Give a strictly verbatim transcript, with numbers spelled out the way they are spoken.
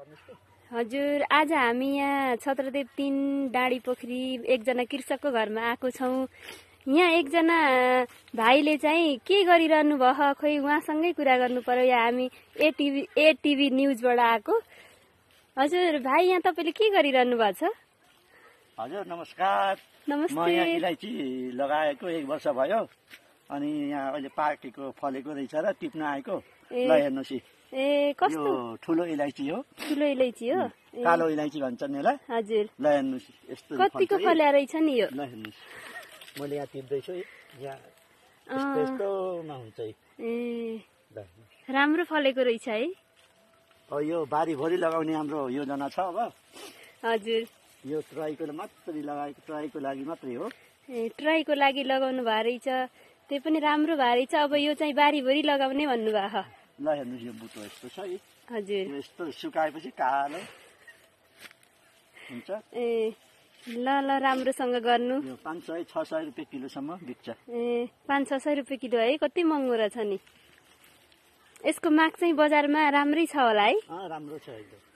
हजुर, आज हामी यहाँ छत्रदेव तीन डाँडी पोखरी एकजना कृषकको घरमा आएको छौँ। यहाँ एकजना भाइले चाहिँ के गरिरहनु भयो, खोइ उहाँसँगै कुरा गर्नु पर्यो। यहाँ हामी एटिभी एटिभी न्युजबाट आएको। हजुर भाइ, यहाँ तपाईँले के गरिरहनु भएको छ? हजुर नमस्कार। नमस्ते। म यहाँ इलाइची लगाएको एक वर्ष भयो, अनि यहाँ अहिले पाकेको फलेको रहेछ र टिप्न आएको। ल हेर्नुहोस्, ए कस्तो? यो ठुलो इलाइची हो। ठुलो इलाइची हो, कालो इलाइची भन्छन् यसलाई। हजुर, ल हेर्नुहोस् यस्तो कतिको फल्या रहेछ नि यो। ल हेर्नुहोस्, मैले यहाँ टिप्दैछु, यहाँ यस्तो यस्तोमा हुन्छ। ए राम्रो फलेको रहेछ है। अब यो बारीभरि लगाउने हाम्रो योजना छ। अब हजुर, यो ट्राईको मात्रै लगाएको, ट्राईको लागि मात्रै हो। ए ट्राईको लागि लगाउनु भएको रहेछ, त्यो पनि राम्रो भएको रहेछ। अब यो चाहिँ बारीभरि लगाउने भन्नुभएको। ल हेर्नुहोस्, यो बुटो यस्तो छ है। हजुर, यो यस्तो सुकाएपछि कालो हुन्छ। ए ल ल राम्रोसँग गर्नु। यो पाँच सय छ सय रुपियाँ किलोसम्म बिक्छ। ए पाँच छ सय रुपियाँ किलो है, कति महँगो रहेछ नि। यसको माग चाहिँ बजारमा राम्रै छ होला है। राम्रो छ एकदम।